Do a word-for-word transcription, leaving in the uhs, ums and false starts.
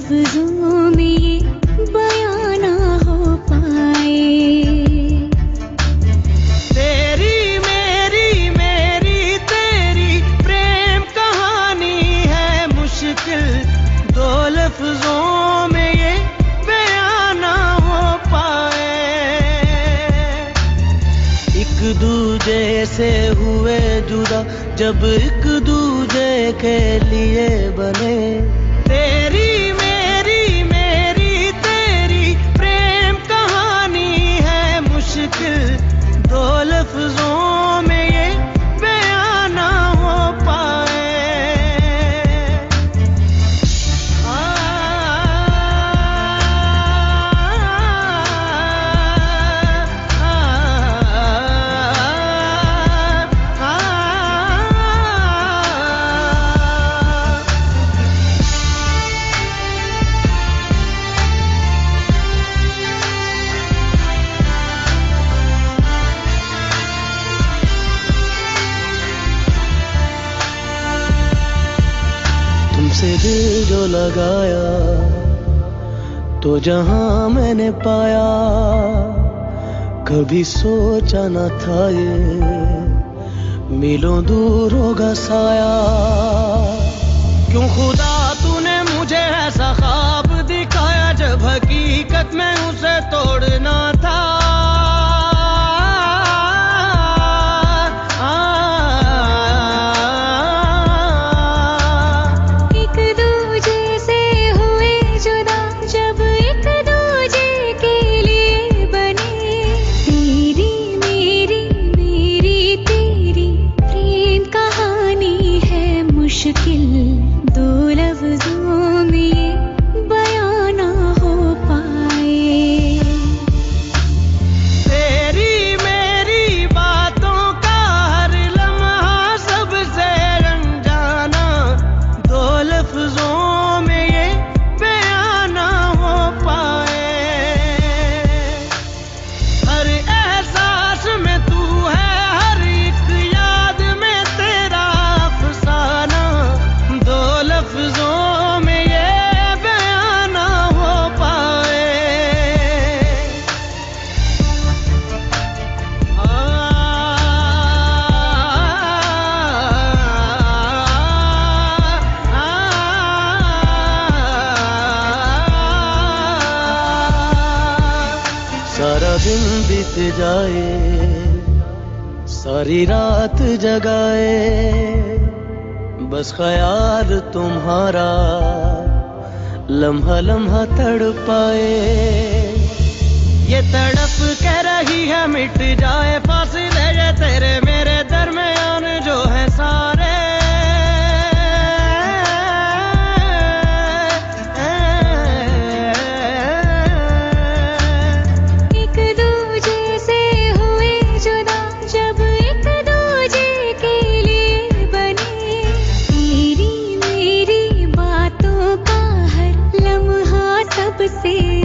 लफ्जों में ये बयां ना हो पाए। तेरी मेरी मेरी तेरी प्रेम कहानी है मुश्किल, दो लफ्जों में ये बयां ना हो पाए। एक दूजे से हुए जुदा जब एक दूजे के लिए बने। तेरी मेरी मेरी तेरी प्रेम कहानी है मुश्किल, दो लफ्जों में ये बयां ना हो पाए। आ, आ, आ, आ, आ, तुमसे दिल जो लगाया तो जहां मैंने पाया, कभी सोचा न था ये मीलों दूर होगा साया। क्यों खुदा तूने मुझे ऐसा ख्वाब दिखाया जब हकीकत में उसे तोड़ना था। एक दूजे से हुए जुदा जब एक दूजे के लिए बने। तेरी मेरी मेरी तेरी प्रेम कहानी है मुश्किल, दो लफ्जों में ये बयां ना हो पाए। तेरी मेरी बातों का हर लम्हा सबसे अनजाना, दो लफ्जों में ये बयां ना हो पाए। हर एहसास में तू है, हर एक याद में तेरा अफसाना, दो लफ्जों में ये बयां ना हो पाए। आ, आ, सारा दिन बीत जाए, सारी रात जगाए, बस ख्याल तुम्हारा लम्हा लम्हा तड़पाए। ये तड़प कह रही है मिट जाए फासले ये तेरे मेरे दरमियान जो है सारे। एक दूजे से हुए जुदा जब एक दूजे के लिए बने। तेरी मेरी बातों का हर लम्हा सबसे